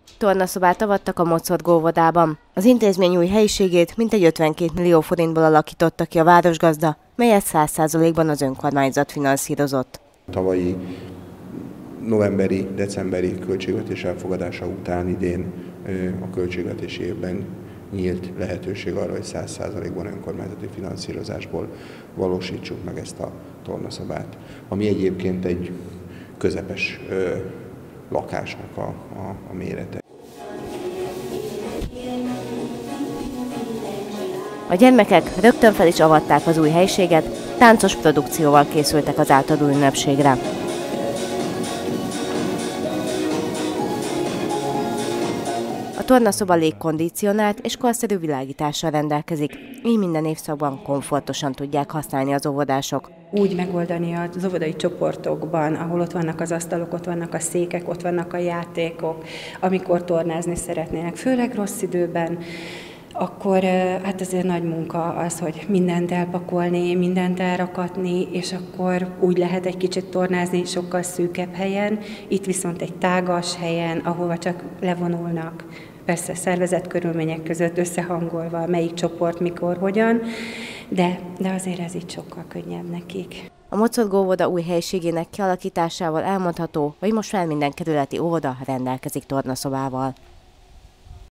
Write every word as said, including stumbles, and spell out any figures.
Tornaszobát avattak a Mozorgó óvodában. Az intézmény új helyiségét mintegy ötvenkét millió forintból alakította ki a városgazda, melyet száz százalékban az önkormányzat finanszírozott. Tavalyi novemberi, decemberi költségvetés elfogadása után idén a költségvetési évben nyílt lehetőség arra, hogy száz százalékban önkormányzati finanszírozásból valósítsuk meg ezt a tornaszobát, ami egyébként egy közepes ö, lakásnak a, a, a mérete. A gyermekek rögtön fel is avatták az új helyiséget, táncos produkcióval készültek az átadó ünnepségre. A tornaszoba légkondicionált és korszerű világítással rendelkezik, így minden évszakban komfortosan tudják használni az óvodások. Úgy megoldani az óvodai csoportokban, ahol ott vannak az asztalok, ott vannak a székek, ott vannak a játékok, amikor tornázni szeretnének, főleg rossz időben, akkor hát azért nagy munka az, hogy mindent elpakolni, mindent elrakatni, és akkor úgy lehet egy kicsit tornázni sokkal szűkebb helyen, itt viszont egy tágas helyen, ahova csak levonulnak, persze szervezett körülmények között összehangolva, melyik csoport, mikor, hogyan, de, de azért ez így sokkal könnyebb nekik. A Mozorgó óvoda új helyiségének kialakításával elmondható, hogy most már minden kerületi óvoda rendelkezik tornaszobával.